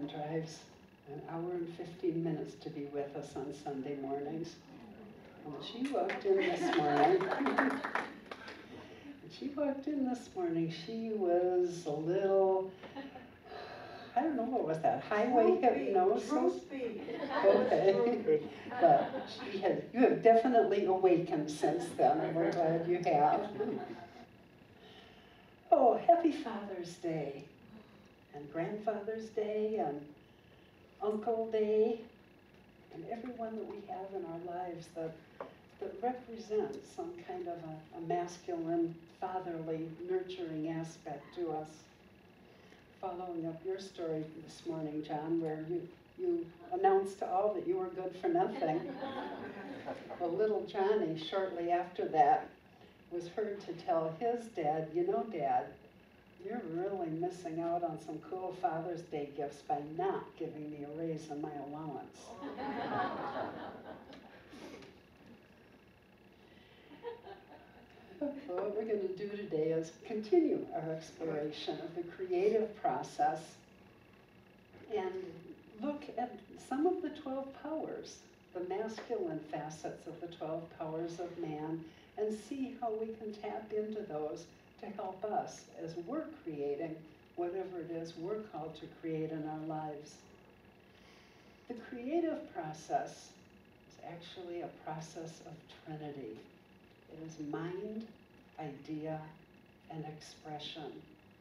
husband drives an hour and 15 minutes to be with us on Sunday mornings. And she walked in this morning. She was a little, I don't know, what was that? Highway hypnosis? Okay. But you have definitely awakened since then, and we're glad you have. Oh, happy Father's Day, and Grandfather's Day, and Uncle Day, and everyone that we have in our lives that represents some kind of a masculine, fatherly, nurturing aspect to us. Following up your story this morning, John, where you announced to all that you were good for nothing. Well, little Johnny, shortly after that, was heard to tell his dad, you know, Dad, you're really missing out on some cool Father's Day gifts by not giving me a raise in my allowance. So what we're going to do today is continue our exploration of the creative process and look at some of the 12 powers, the masculine facets of the 12 powers of man, and see how we can tap into those to help us as we're creating whatever it is we're called to create in our lives. The creative process is actually a process of Trinity. It is mind, idea, and expression.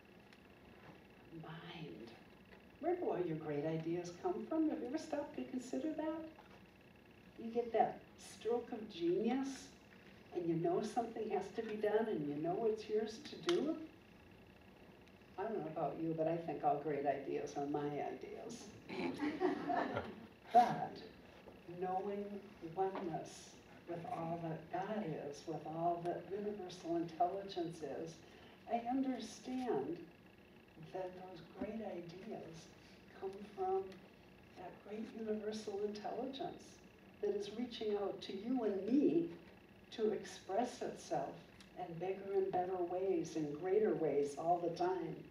Mind. Where do all your great ideas come from? Have you ever stopped to consider that? You get that stroke of genius, and you know something has to be done, and you know it's yours to do. I don't know about you, but I think all great ideas are my ideas. But knowing oneness with all that God is, with all that universal intelligence is, I understand that those great ideas come from that great universal intelligence that is reaching out to you and me to express itself in bigger and better ways, in greater ways all the time.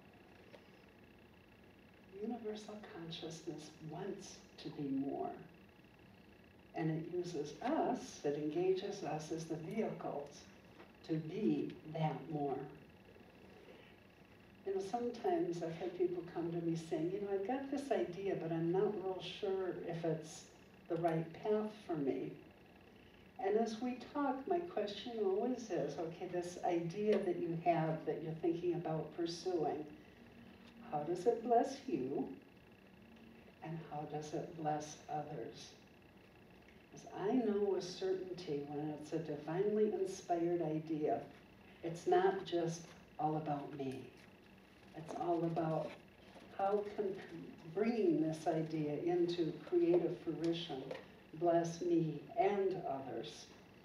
Universal consciousness wants to be more. And it uses us, it engages us as the vehicles to be that more. You know, sometimes I've had people come to me saying, you know, I've got this idea, but I'm not real sure if it's the right path for me. And as we talk, my question always is, okay, this idea that you have, that you're thinking about pursuing, how does it bless you? And how does it bless others? Because I know with certainty when it's a divinely inspired idea, it's not just all about me. It's all about how can bringing this idea into creative fruition bless me and others.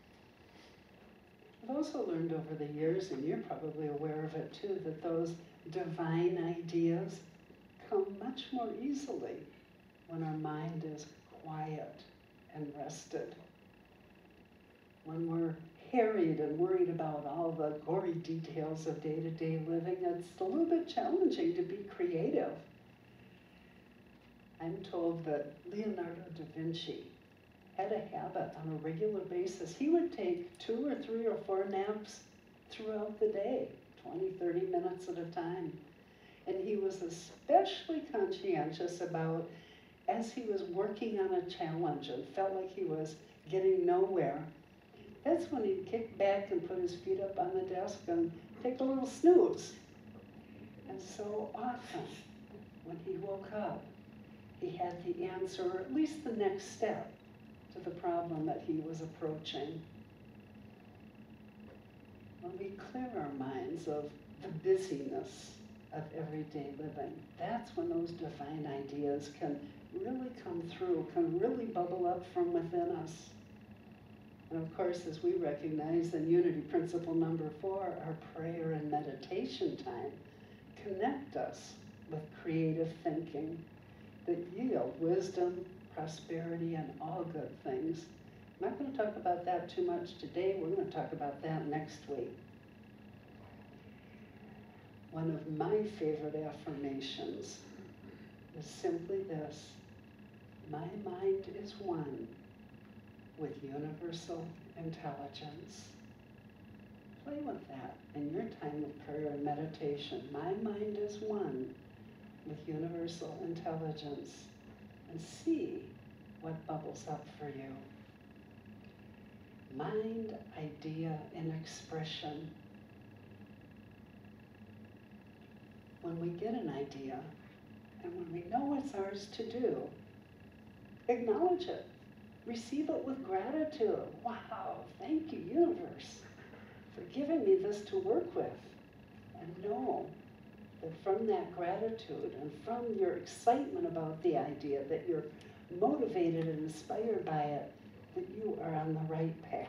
I've also learned over the years, and you're probably aware of it too, that those divine ideas come much more easily when our mind is quiet and rested. When we're harried and worried about all the gory details of day-to-day living, it's a little bit challenging to be creative. I'm told that Leonardo da Vinci had a habit on a regular basis. He would take 2 or 3 or 4 naps throughout the day, 20, 30 minutes at a time. And he was especially conscientious about, as he was working on a challenge and felt like he was getting nowhere, that's when he'd kick back and put his feet up on the desk and take a little snooze. And so often, when he woke up, he had the answer, or at least the next step, to the problem that he was approaching. When we clear our minds of the busyness of everyday living, that's when those divine ideas can really come through, can really bubble up from within us. And of course, as we recognize in Unity Principle number 4, our prayer and meditation time connect us with creative thinking that yield wisdom, prosperity, and all good things. I'm not going to talk about that too much today. We're going to talk about that next week. One of my favorite affirmations is is simply this: my mind is one with universal intelligence. Play with that in your time of prayer and meditation. My mind is one with universal intelligence, and see what bubbles up for you. Mind, idea, and expression. When we get an idea, and when we know it's ours to do, acknowledge it. Receive it with gratitude. Wow, thank you, universe, for giving me this to work with. And know that from that gratitude and from your excitement about the idea, that you're motivated and inspired by it, that you are on the right path.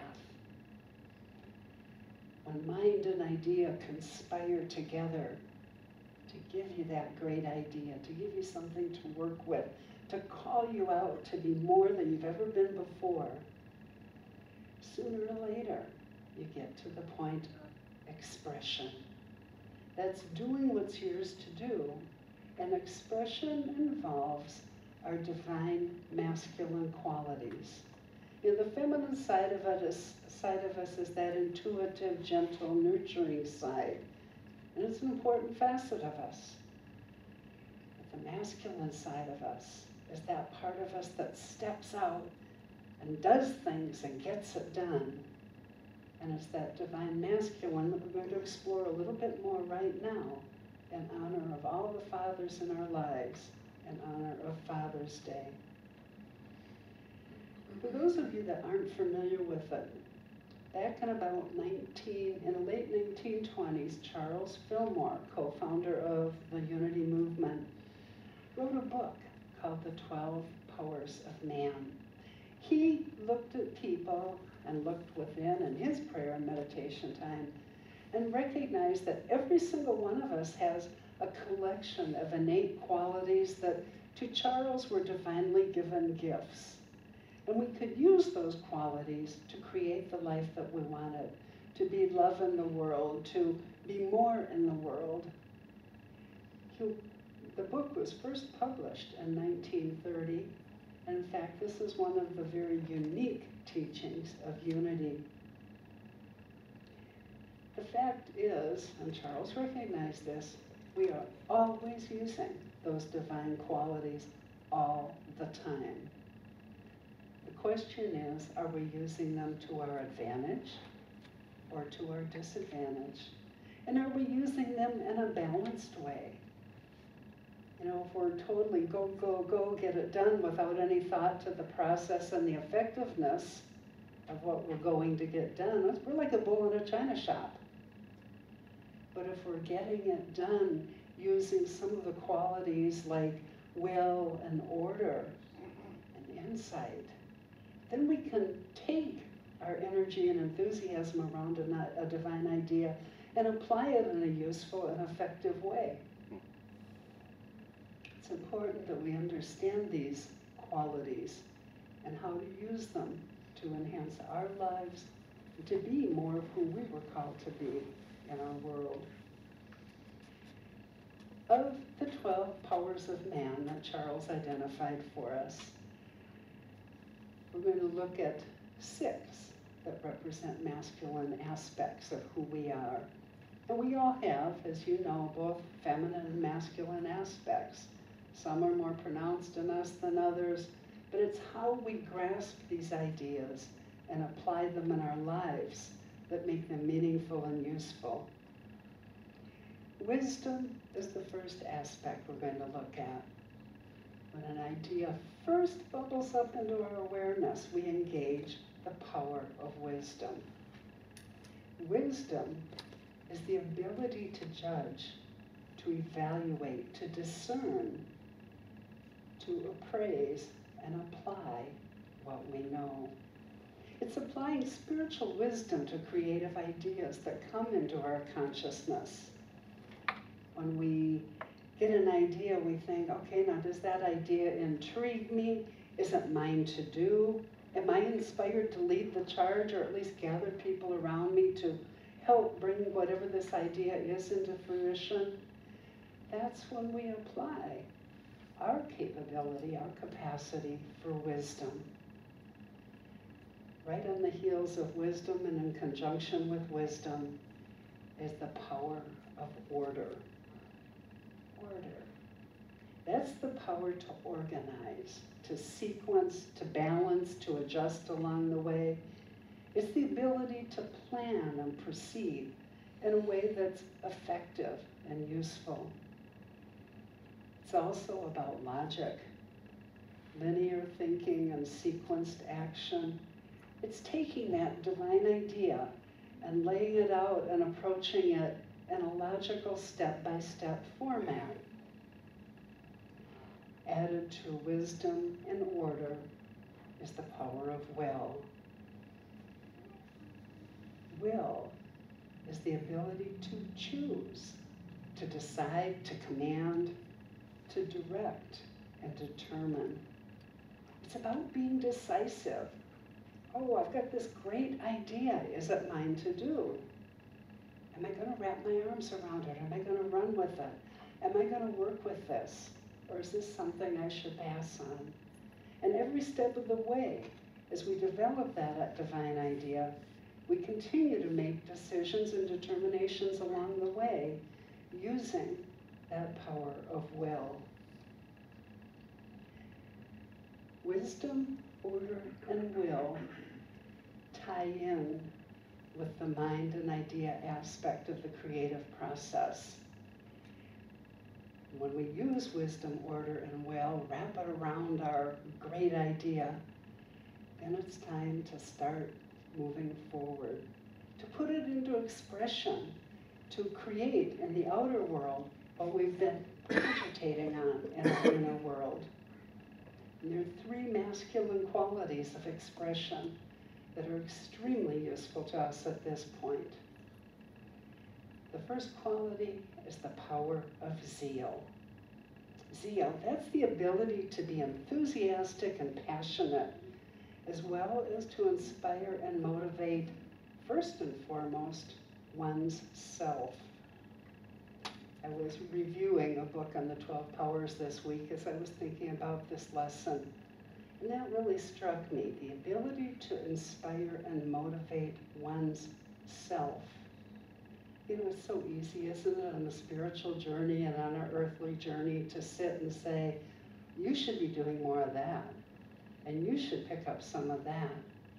When mind and idea conspire together to give you that great idea, to give you something to work with, to call you out to be more than you've ever been before, sooner or later, you get to the point of expression. That's doing what's yours to do. And expression involves our divine masculine qualities. You know, the feminine side of us is that intuitive, gentle, nurturing side. And it's an important facet of us. But the masculine side of us is that part of us that steps out and does things and gets it done. And it's that divine masculine that we're going to explore a little bit more right now in honor of all the fathers in our lives, in honor of Father's Day. For those of you that aren't familiar with it, back in about in the late 1920s, Charles Fillmore, co-founder of the Unity Movement, wrote a book called The 12 Powers of Man. He looked at people and looked within in his prayer and meditation time and recognized that every single one of us has a collection of innate qualities that to Charles were divinely given gifts. And we could use those qualities to create the life that we wanted, to be love in the world, to be more in the world. The book was first published in 1930. And in fact, this is one of the very unique teachings of unity. The fact is, and Charles recognized this, we are always using those divine qualities all the time. The question is, are we using them to our advantage or to our disadvantage? And are we using them in a balanced way? You know, if we're totally go, go, go, get it done without any thought to the process and the effectiveness of what we're going to get done, we're like a bull in a china shop. But if we're getting it done using some of the qualities like will and order and insight, then we can take our energy and enthusiasm around a divine idea and apply it in a useful and effective way. It's important that we understand these qualities and how to use them to enhance our lives and to be more of who we were called to be in our world. Of the 12 powers of man that Charles identified for us, we're going to look at 6 that represent masculine aspects of who we are. And we all have, as you know, both feminine and masculine aspects. Some are more pronounced in us than others, but it's how we grasp these ideas and apply them in our lives that make them meaningful and useful. Wisdom is the first aspect we're going to look at. When an idea first bubbles up into our awareness, we engage the power of wisdom. Wisdom is the ability to judge, to evaluate, to discern, to appraise and apply what we know. It's applying spiritual wisdom to creative ideas that come into our consciousness. When we get an idea, we think, okay, now does that idea intrigue me? Is it mine to do? Am I inspired to lead the charge, or at least gather people around me to help bring whatever this idea is into fruition? That's when we apply our ability, our capacity for wisdom. Right on the heels of wisdom and in conjunction with wisdom is the power of order. Order. That's the power to organize, to sequence, to balance, to adjust along the way. It's the ability to plan and proceed in a way that's effective and useful. It's also about logic, linear thinking and sequenced action. It's taking that divine idea and laying it out and approaching it in a logical step-by-step format. Added to wisdom and order is the power of will. Will is the ability to choose, to decide, to command, to direct, and determine. It's about being decisive. Oh, I've got this great idea. Is it mine to do? Am I going to wrap my arms around it? Am I going to run with it? Am I going to work with this? Or is this something I should pass on? And every step of the way, as we develop that divine idea, we continue to make decisions and determinations along the way using that power of will. Wisdom, order, and will tie in with the mind and idea aspect of the creative process. When we use wisdom, order, and will, wrap it around our great idea, then it's time to start moving forward, to put it into expression, to create in the outer world what we've been meditating on in our inner world. And there are three masculine qualities of expression that are extremely useful to us at this point. The first quality is the power of zeal. Zeal, that's the ability to be enthusiastic and passionate, as well as to inspire and motivate, first and foremost, one's self. I was reviewing a book on the 12 powers this week as I was thinking about this lesson. And that really struck me, the ability to inspire and motivate one's self. You know, it's so easy, isn't it, on the spiritual journey and on our earthly journey to sit and say, you should be doing more of that, and you should pick up some of that.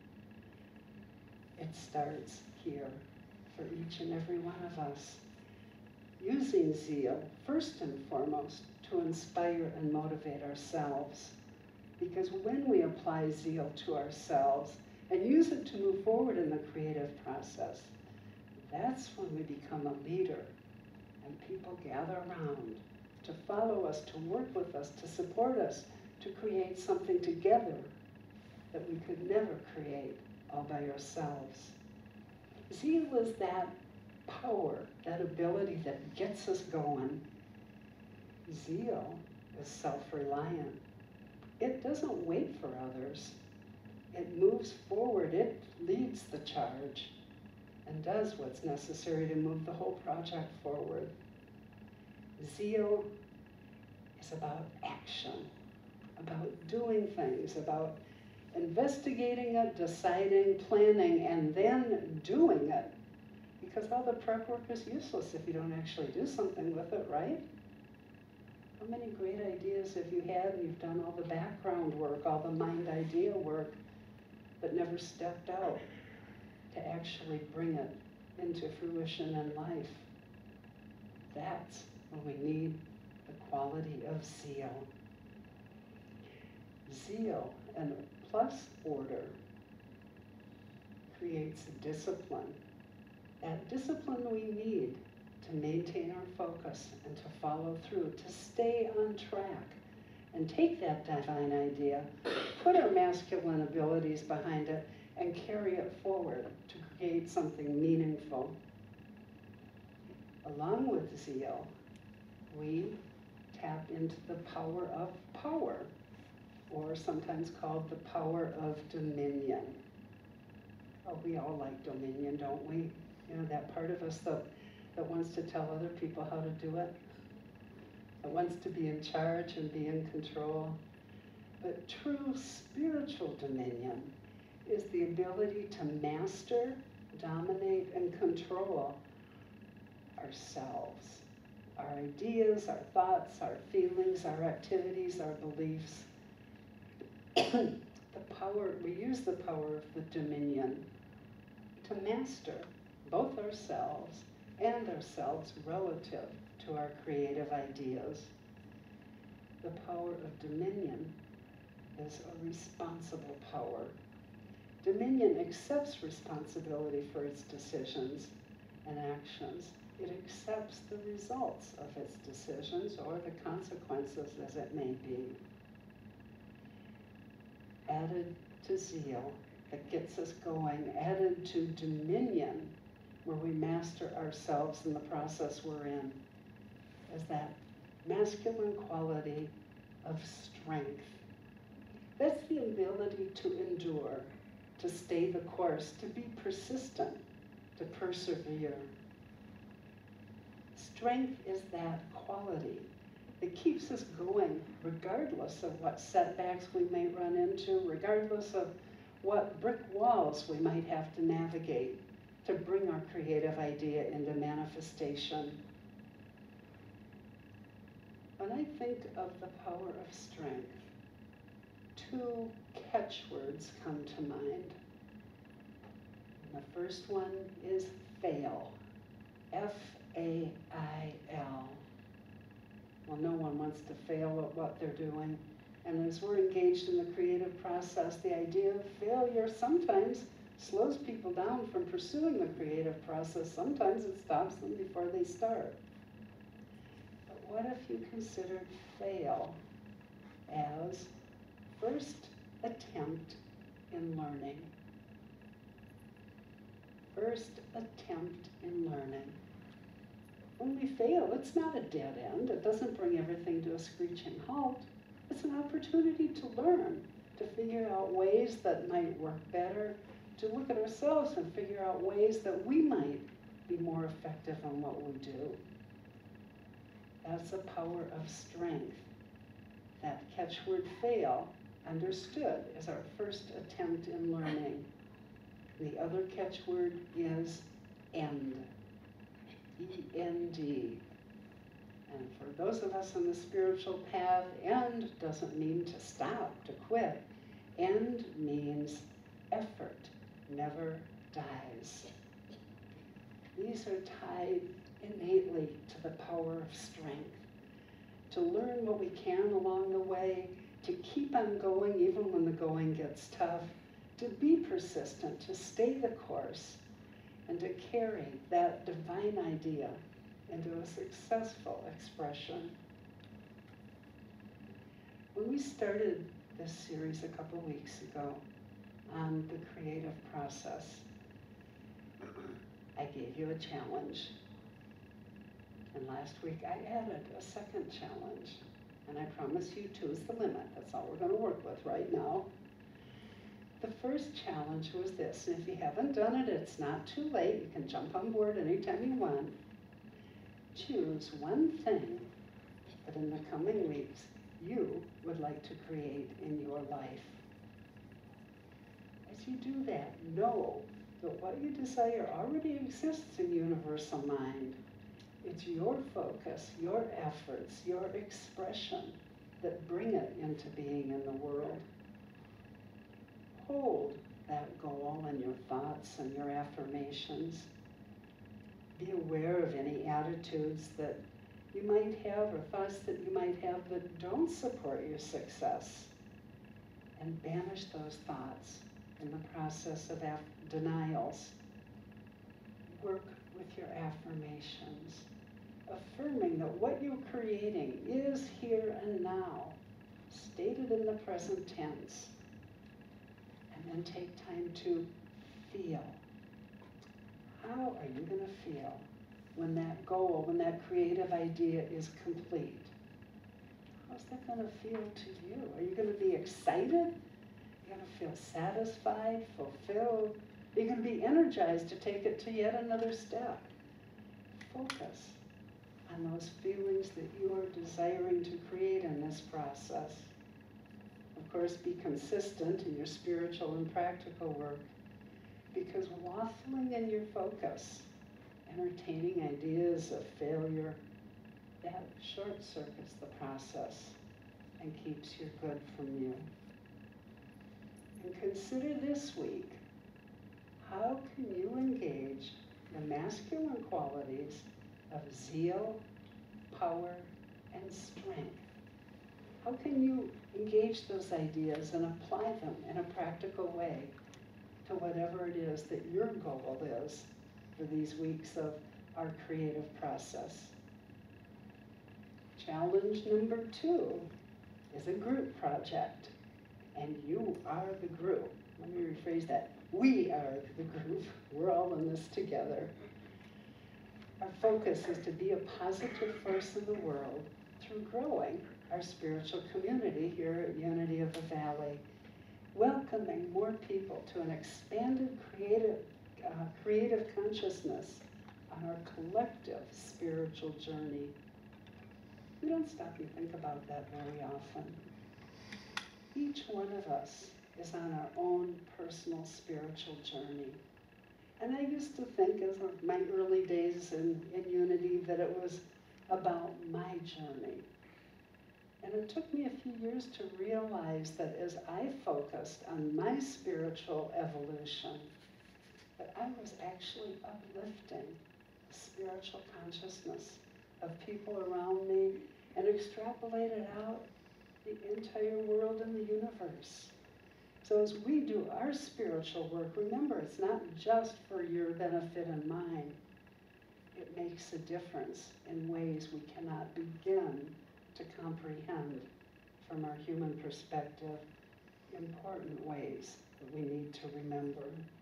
It starts here for each and every one of us. Using zeal, first and foremost, to inspire and motivate ourselves. Because when we apply zeal to ourselves and use it to move forward in the creative process, that's when we become a leader and people gather around to follow us, to work with us, to support us, to create something together that we could never create all by ourselves. Zeal is that power, that ability that gets us going. Zeal is self-reliant. It doesn't wait for others. It moves forward. It leads the charge and does what's necessary to move the whole project forward. Zeal is about action, about doing things, about investigating it, deciding, planning, and then doing it. Because all the prep work is useless if you don't actually do something with it, right? How many great ideas have you had and you've done all the background work, all the mind idea work, but never stepped out to actually bring it into fruition in life? That's when we need the quality of zeal. Zeal and plus order creates a discipline. That discipline we need to maintain our focus and to follow through, to stay on track and take that divine idea, put our masculine abilities behind it, and carry it forward to create something meaningful. Along with zeal, we tap into the power of power, or sometimes called the power of dominion. Oh, we all like dominion, don't we? You know, that part of us that wants to tell other people how to do it. that wants to be in charge and be in control. But true spiritual dominion is the ability to master, dominate, and control ourselves, our ideas, our thoughts, our feelings, our activities, our beliefs. We use the power of the dominion to master both ourselves and ourselves relative to our creative ideas. The power of dominion is a responsible power. Dominion accepts responsibility for its decisions and actions. It accepts the results of its decisions or the consequences as it may be. Added to zeal that gets us going, added to dominion where we master ourselves in the process we're in, is that masculine quality of strength. That's the ability to endure, to stay the course, to be persistent, to persevere. Strength is that quality that keeps us going regardless of what setbacks we may run into, regardless of what brick walls we might have to navigate to bring our creative idea into manifestation. When I think of the power of strength, two catchwords come to mind. And the first one is fail, F-A-I-L. Well, no one wants to fail at what they're doing. And as we're engaged in the creative process, the idea of failure sometimes slows people down from pursuing the creative process. Sometimes it stops them before they start. But what if you considered fail as first attempt in learning? First attempt in learning. When we fail, it's not a dead end. It doesn't bring everything to a screeching halt. It's an opportunity to learn, to figure out ways that might work better, to look at ourselves and figure out ways that we might be more effective in what we do. That's the power of strength. That catchword fail, understood as our first attempt in learning. The other catchword is end. E-N-D. And for those of us on the spiritual path, end doesn't mean to stop, to quit. End means effort never dies. These are tied innately to the power of strength. To learn what we can along the way, to keep on going even when the going gets tough, to be persistent, to stay the course, and to carry that divine idea into a successful expression. When we started this series a couple weeks ago on the creative process, I gave you a challenge. And last week I added a second challenge. And I promise you 2 is the limit. That's all we're going to work with right now. The first challenge was this, and if you haven't done it, it's not too late. You can jump on board anytime you want. Choose one thing that in the coming weeks you would like to create in your life. As you do that, know that what you desire already exists in universal mind. It's your focus, your efforts, your expression that bring it into being in the world. Hold that goal in your thoughts and your affirmations. Be aware of any attitudes that you might have or thoughts that you might have that don't support your success. And banish those thoughts in the process of denials. Work with your affirmations, affirming that what you're creating is here and now, stated in the present tense. And then take time to feel. How are you going to feel when that goal, when that creative idea is complete? How's that going to feel to you? Are you going to be excited? Are you going to feel satisfied, fulfilled? Are you going to be energized to take it to yet another step? Focus on on those feelings that you are desiring to create in this process. Of course, be consistent in your spiritual and practical work, because waffling in your focus, entertaining ideas of failure, that short circuits the process and keeps your good from you. And consider this week, how can you engage the masculine qualities of zeal, power, and strength? How can you engage those ideas and apply them in a practical way to whatever it is that your goal is for these weeks of our creative process? Challenge number 2 is a group project, and you are the group. Let me rephrase that. We are the group. We're all in this together. Our focus is to be a positive force in the world through growing our spiritual community here at Unity of the Valley, welcoming more people to an expanded creative consciousness on our collective spiritual journey. We don't stop and think about that very often. Each one of us is on our own personal spiritual journey. And I used to think, as of my early days in Unity, that it was about my journey. And it took me a few years to realize that as I focused on my spiritual evolution, that I was actually uplifting the spiritual consciousness of people around me and extrapolated out the entire world and the universe. So as we do our spiritual work, remember, it's not just for your benefit and mine. It makes a difference in ways we cannot begin to comprehend from our human perspective, important ways that we need to remember.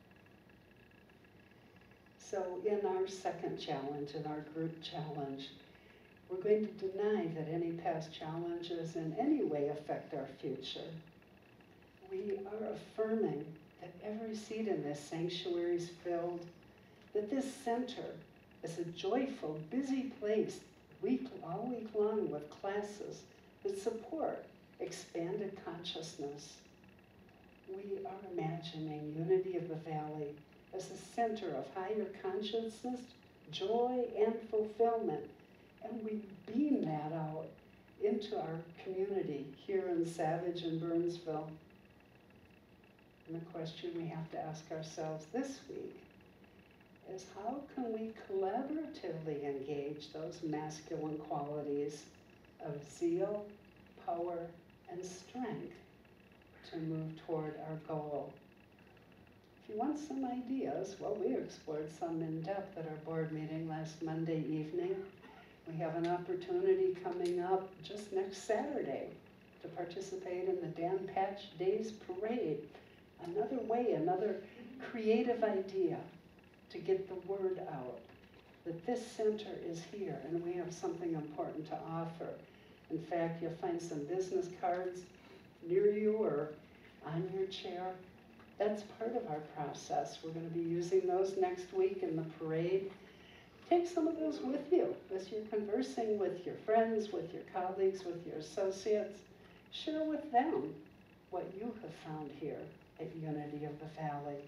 So in our second challenge, in our group challenge, we're going to deny that any past challenges in any way affect our future. We are affirming that every seat in this sanctuary is filled, that this center is a joyful, busy place all week long with classes that support expanded consciousness. We are imagining Unity of the Valley as a center of higher consciousness, joy, and fulfillment. And we beam that out into our community here in Savage and Burnsville. And the question we have to ask ourselves this week is, how can we collaboratively engage those masculine qualities of zeal, power, and strength to move toward our goal? If you want some ideas, well, we explored some in depth at our board meeting last Monday evening. We have an opportunity coming up just next Saturday to participate in the Dan Patch Days Parade. Another way, another creative idea to get the word out that this center is here and we have something important to offer. In fact, you'll find some business cards near you or on your chair. That's part of our process. We're going to be using those next week in the parade. Take some of those with you as you're conversing with your friends, with your colleagues, with your associates. Share with them what you have found here at Unity of the Valley.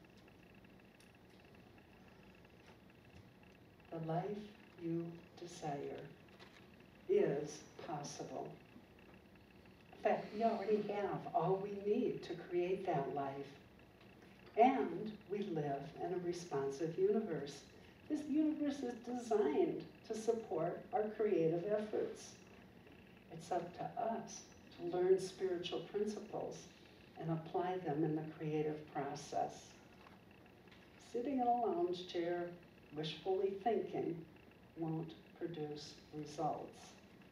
The life you desire is possible. In fact, we already have all we need to create that life. And we live in a responsive universe. This universe is designed to support our creative efforts. It's up to us to learn spiritual principles and apply them in the creative process. Sitting in a lounge chair, wishfully thinking, won't produce results.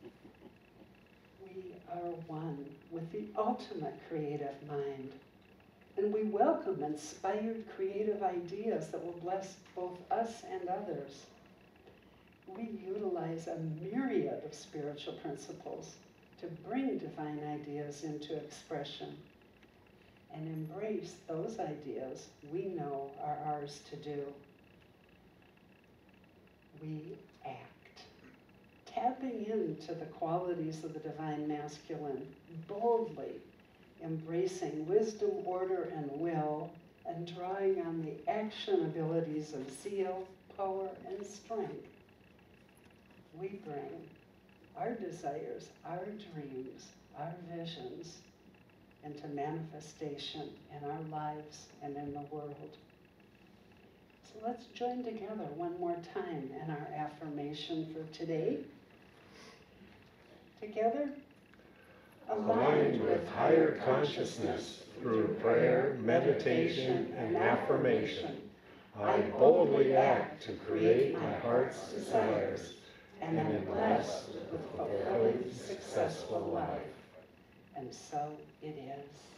We are one with the ultimate creative mind, and we welcome inspired creative ideas that will bless both us and others. We utilize a myriad of spiritual principles to bring divine ideas into expression and embrace those ideas we know are ours to do. We act. tapping into the qualities of the divine masculine, boldly embracing wisdom, order, and will, and drawing on the action abilities of zeal, power, and strength. We bring our desires, our dreams, our visions into manifestation in our lives and in the world. So let's join together one more time in our affirmation for today. Together, aligned with higher consciousness through prayer, meditation, and affirmation, I boldly act to create my heart's desires and am blessed with a fulfilling, successful life. And so it is.